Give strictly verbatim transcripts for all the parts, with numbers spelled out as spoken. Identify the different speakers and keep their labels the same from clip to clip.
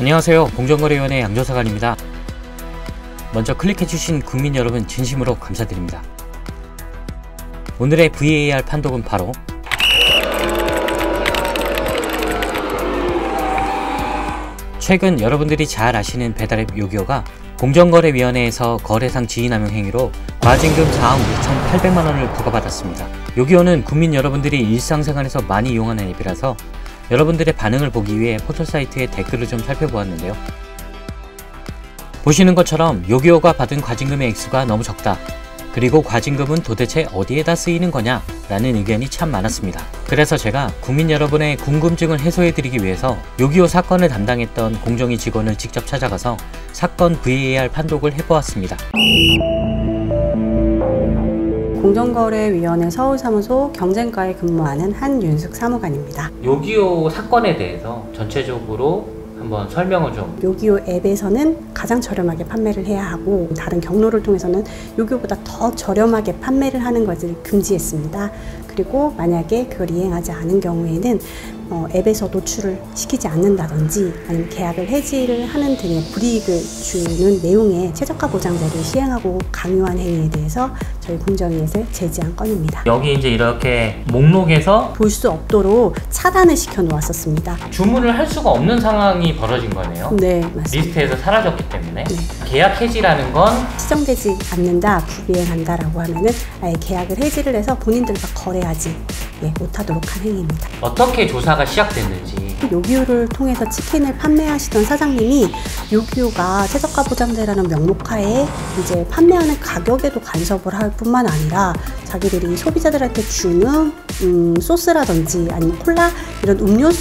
Speaker 1: 안녕하세요. 공정거래위원회 양조사관입니다. 먼저 클릭해주신 국민 여러분 진심으로 감사드립니다. 오늘의 브이에이알 판독은 바로 최근 여러분들이 잘 아시는 배달앱 요기요가 공정거래위원회에서 거래상 지위남용 행위로 과징금 사억 육천팔백만 원을 부과받았습니다. 요기요는 국민 여러분들이 일상생활에서 많이 이용하는 앱이라서 여러분들의 반응을 보기 위해 포털사이트의 댓글을 좀 살펴보았는데요. 보시는 것처럼 요기요가 받은 과징금의 액수가 너무 적다. 그리고 과징금은 도대체 어디에다 쓰이는 거냐? 라는 의견이 참 많았습니다. 그래서 제가 국민 여러분의 궁금증을 해소해드리기 위해서 요기요 사건을 담당했던 공정위 직원을 직접 찾아가서 사건 브이에이알 판독을 해보았습니다.
Speaker 2: 공정거래위원회 서울사무소 경쟁과에 근무하는 한윤숙 사무관입니다.
Speaker 1: 요기요 사건에 대해서 전체적으로 한번 설명을 좀.
Speaker 2: 요기요 앱에서는 가장 저렴하게 판매를 해야 하고 다른 경로를 통해서는 요기요보다 더 저렴하게 판매를 하는 것을 금지했습니다. 그리고 만약에 그걸 이행하지 않은 경우에는 어, 앱에서 노출을 시키지 않는다든지 아니면 계약을 해지를 하는 등의 불이익을 주는 내용의 최저가 보장제를 시행하고 강요한 행위에 대해서 저희 공정위에서 제지한 건입니다.
Speaker 1: 여기 이제 이렇게 목록에서
Speaker 2: 볼 수 없도록 차단을 시켜 놓았었습니다.
Speaker 1: 주문을 할 수가 없는 상황이 벌어진 거네요.
Speaker 2: 네, 맞습니다.
Speaker 1: 리스트에서 사라졌기 때문에.
Speaker 2: 네.
Speaker 1: 계약 해지라는 건
Speaker 2: 시정되지 않는다, 불이행한다라고 하면은 아예 계약을 해지를 해서 본인들과 거래하지 예, 못하도록 한 행위입니다.
Speaker 1: 어떻게 조사가 시작됐는지.
Speaker 2: 요기요를 통해서 치킨을 판매하시던 사장님이 요기요가 최저가 보장제라는 명목하에 이제 판매하는 가격에도 간섭을 할 뿐만 아니라 자기들이 소비자들한테 주는 음, 소스라든지 아니면 콜라 이런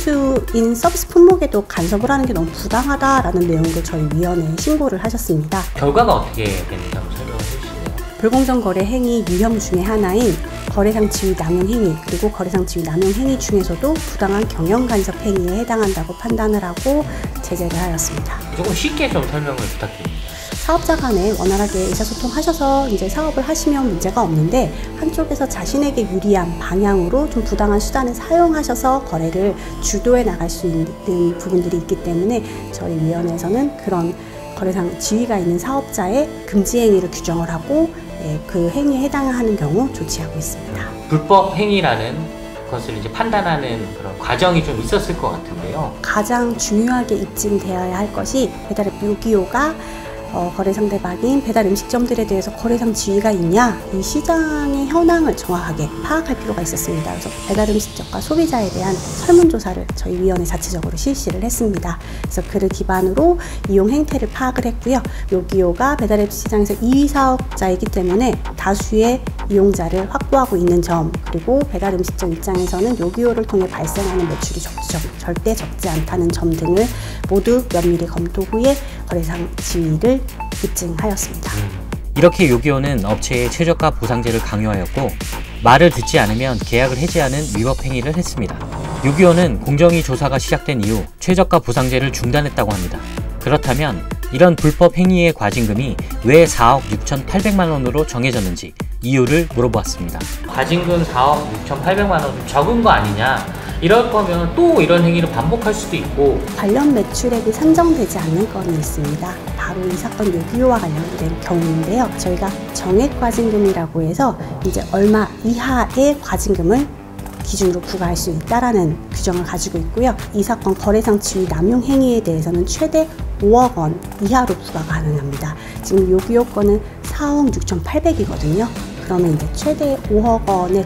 Speaker 2: 음료수인 서비스 품목에도 간섭을 하는 게 너무 부당하다라는 내용도 저희 위원회에 신고를 하셨습니다.
Speaker 1: 결과가 어떻게 됐는지 한번 설명해 주시죠.
Speaker 2: 불공정 거래 행위 유형 중에 하나인 거래상 지위 남용 행위 그리고 거래상 지위 남용 행위 중에서도 부당한 경영 간섭 행위에 해당한다고 판단을 하고 제재를 하였습니다.
Speaker 1: 조금 쉽게 좀 설명을 부탁드립니다.
Speaker 2: 사업자 간에 원활하게 의사소통하셔서 이제 사업을 하시면 문제가 없는데 한쪽에서 자신에게 유리한 방향으로 좀 부당한 수단을 사용하셔서 거래를 주도해 나갈 수 있는 부분들이 있기 때문에 저희 위원회에서는 그런 거래상 지위가 있는 사업자의 금지 행위를 규정을 하고 예, 그 행위에 해당하는 경우 조치하고 있습니다.
Speaker 1: 불법 행위라는 것을 이제 판단하는 그런 과정이 좀 있었을 것 같은데요.
Speaker 2: 가장 중요하게 입증되어야 할 것이 배달앱 요기요가 어, 거래 상대방인 배달 음식점들에 대해서 거래상 지위가 있냐 이 시장의 현황을 정확하게 파악할 필요가 있었습니다. 그래서 배달 음식점과 소비자에 대한 설문조사를 저희 위원회 자체적으로 실시를 했습니다. 그래서 그를 기반으로 이용 행태를 파악을 했고요. 요기요가 배달앱 시장에서 이 위 사업자이기 때문에 다수의 이용자를 확보하고 있는 점 그리고 배달 음식점 입장에서는 요기요를 통해 발생하는 매출이 적, 적, 절대 적지 않다는 점 등을 모두 면밀히 검토 후에 거래상 지위를 입증하였습니다.
Speaker 1: 이렇게 요기요는 업체의 최저가 보상제를 강요하였고 말을 듣지 않으면 계약을 해지하는 위법 행위를 했습니다. 요기요는 공정위 조사가 시작된 이후 최저가 보상제를 중단했다고 합니다. 그렇다면 이런 불법 행위의 과징금이 왜 사억 육천팔백만 원으로 정해졌는지 이유를 물어보았습니다. 과징금 사억 육천팔백만 원 좀 적은 거 아니냐? 이럴 거면 또 이런 행위를 반복할 수도 있고
Speaker 2: 관련 매출액이 산정되지 않는 건이 있습니다. 바로 이 사건 요기요와 관련된 경우인데요. 저희가 정액 과징금이라고 해서 이제 얼마 이하의 과징금을 기준으로 부과할 수 있다라는 규정을 가지고 있고요. 이 사건 거래상 지위 남용 행위에 대해서는 최대 오억 원 이하로 부과가 가능합니다. 지금 요기요 건은 사억 육천팔백이거든요. 그러면 이제 최대 오억 원에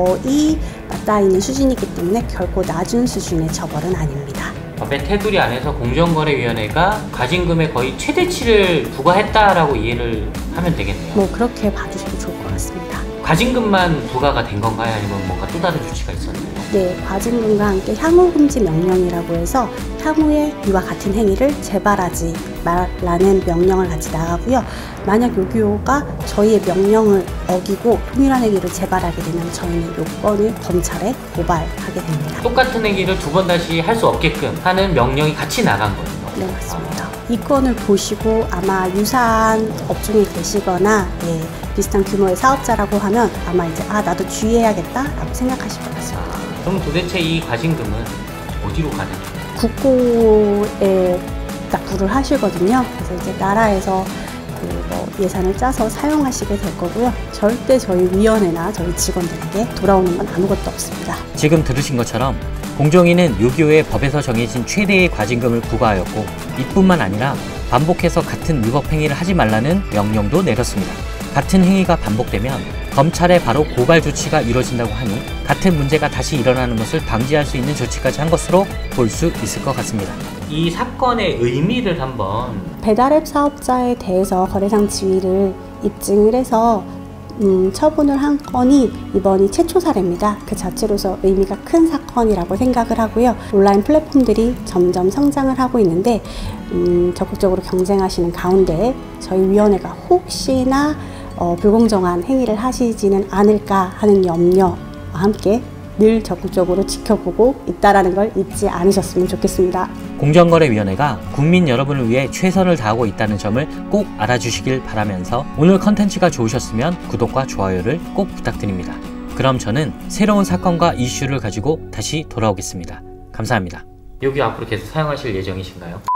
Speaker 2: 거의 맞닿아 있는 수준이기 때문에 결코 낮은 수준의 처벌은 아닙니다.
Speaker 1: 법의 테두리 안에서 공정거래위원회가 과징금의 거의 최대치를 부과했다라고 이해를 하면 되겠네요.
Speaker 2: 뭐 그렇게 봐주셔도 좋을 것 같습니다.
Speaker 1: 과징금만 부과가 된 건가요? 아니면 뭔가 또 다른 조치가 있었나요?
Speaker 2: 네, 과징금과 함께 향후금지 명령이라고 해서 향후에 이와 같은 행위를 재발하지 말라는 명령을 같이 나가고요. 만약 요기요가 저희의 명령을 어기고 동일한 행위를 재발하게 되면 저희는 요건을 검찰에 고발하게 됩니다.
Speaker 1: 똑같은 행위를 두 번 다시 할 수 없게끔 하는 명령이 같이 나간 거예요?
Speaker 2: 네, 맞습니다. 이 건을 보시고 아마 유사한 업종에 계시거나 예, 비슷한 규모의 사업자라고 하면 아마 이제 아 나도 주의해야겠다라고 생각하실 것 같습니다.
Speaker 1: 그럼 도대체 이 과징금은 어디로 가는 거예요?
Speaker 2: 국고에 납부를 하시거든요. 그래서 이제 나라에서 그뭐 예산을 짜서 사용하시게 될 거고요. 절대 저희 위원회나 저희 직원들에게 돌아오는 건 아무것도 없습니다.
Speaker 1: 지금 들으신 것처럼 공정위는 유기호에 법에서 정해진 최대의 과징금을 부과하였고, 이뿐만 아니라 반복해서 같은 위법 행위를 하지 말라는 명령도 내렸습니다. 같은 행위가 반복되면 검찰에 바로 고발 조치가 이뤄진다고 하니 같은 문제가 다시 일어나는 것을 방지할 수 있는 조치까지 한 것으로 볼 수 있을 것 같습니다. 이 사건의 의미를 한번
Speaker 2: 배달앱 사업자에 대해서 거래상 지위를 입증을 해서 음, 처분을 한 건이 이번이 최초 사례입니다. 그 자체로서 의미가 큰 사건이라고 생각을 하고요. 온라인 플랫폼들이 점점 성장을 하고 있는데 음, 적극적으로 경쟁하시는 가운데 저희 위원회가 혹시나 어, 불공정한 행위를 하시지는 않을까 하는 염려와 함께 늘 적극적으로 지켜보고 있다는 걸 잊지 않으셨으면 좋겠습니다.
Speaker 1: 공정거래위원회가 국민 여러분을 위해 최선을 다하고 있다는 점을 꼭 알아주시길 바라면서 오늘 컨텐츠가 좋으셨으면 구독과 좋아요를 꼭 부탁드립니다. 그럼 저는 새로운 사건과 이슈를 가지고 다시 돌아오겠습니다. 감사합니다. 여기 앞으로 계속 사용하실 예정이신가요?